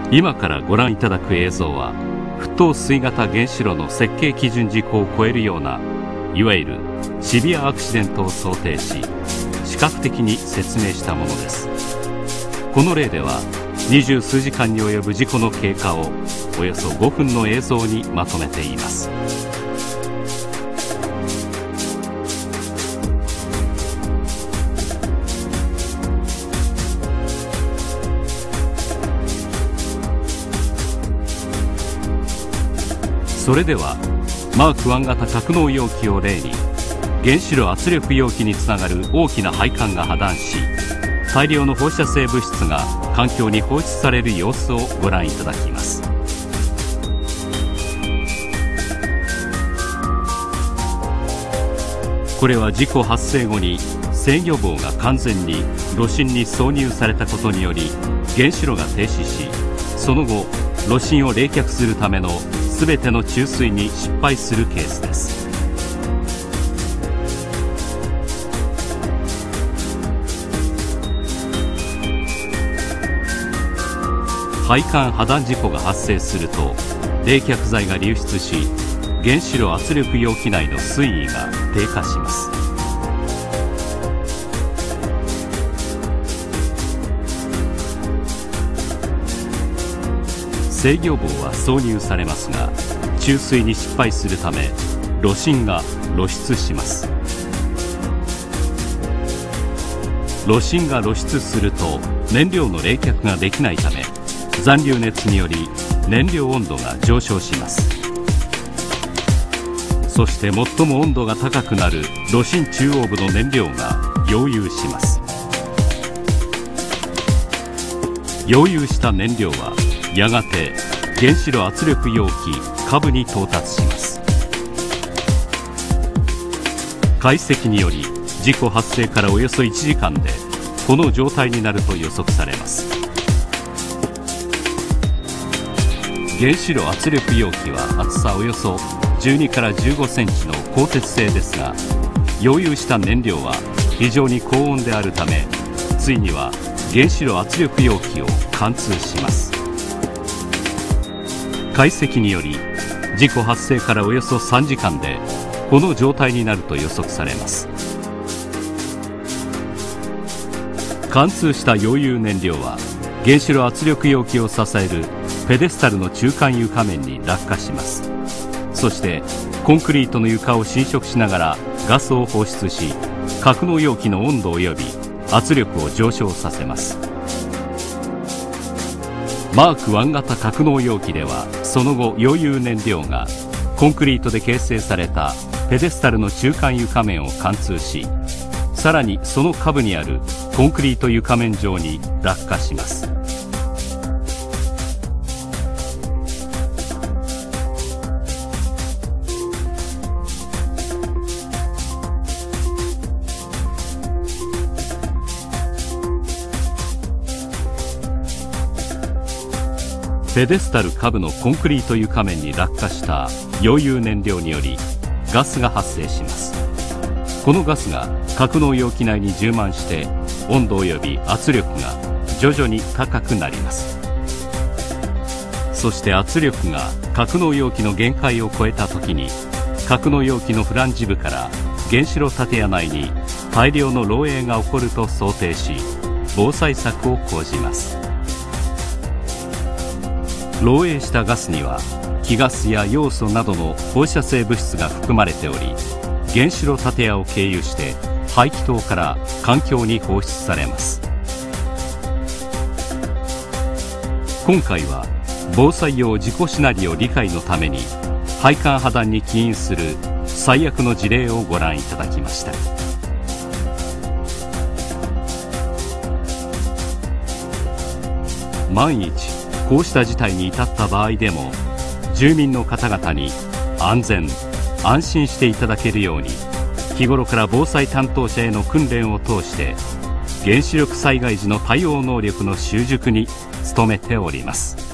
今からご覧いただく映像は、沸騰水型原子炉の設計基準事項を超えるような、いわゆるシビアアクシデントを想定し、視覚的に説明したものです。この例では20数時間に及ぶ事故の経過をおよそ5分の映像にまとめています。それではマーク1型格納容器を例に、原子炉圧力容器につながる大きな配管が破断し、大量の放射性物質が環境に放出される様子をご覧いただきます。これは事故発生後に制御棒が完全に炉心に挿入されたことにより原子炉が停止し、その後炉心を冷却するための全ての注水に失敗するケースです。配管破断事故が発生すると冷却剤が流出し、原子炉圧力容器内の水位が低下します。制御棒は挿入されますが、注水に失敗するため炉心が露出します。炉心が露出すると燃料の冷却ができないため、残留熱により燃料温度が上昇します。そして最も温度が高くなる炉心中央部の燃料が溶融します。溶融した燃料はやがて原子炉圧力容器下部に到達します。解析により事故発生からおよそ1時間でこの状態になると予測されます。原子炉圧力容器は厚さおよそ12から15センチの鋼鉄製ですが、溶融した燃料は非常に高温であるため、ついには原子炉圧力容器を貫通します。解析により事故発生からおよそ3時間でこの状態になると予測されます。貫通した溶融燃料は原子炉圧力容器を支えるペデスタルの中間床面に落下します。そしてコンクリートの床を浸食しながらガスを放出し、格納容器の温度及び圧力を上昇させます。マーク1型格納容器ではその後溶融燃料がコンクリートで形成されたペデスタルの中間床面を貫通し、さらにその下部にあるコンクリート床面上に落下します。ペデスタル下部のコンクリート床面に落下した溶融燃料によりガスが発生します。このガスが格納容器内に充満して温度及び圧力が徐々に高くなります。そして圧力が格納容器の限界を超えた時に、格納容器のフランジ部から原子炉建屋内に大量の漏洩が起こると想定し、防災策を講じます。漏洩したガスには気ガスやヨウ素などの放射性物質が含まれており、原子炉建屋を経由して排気筒から環境に放出されます。今回は防災用事故シナリオ理解のために配管破断に起因する最悪の事例をご覧いただきました。万一こうした事態に至った場合でも、住民の方々に安全・安心していただけるように、日頃から防災担当者への訓練を通して原子力災害時の対応能力の習熟に努めております。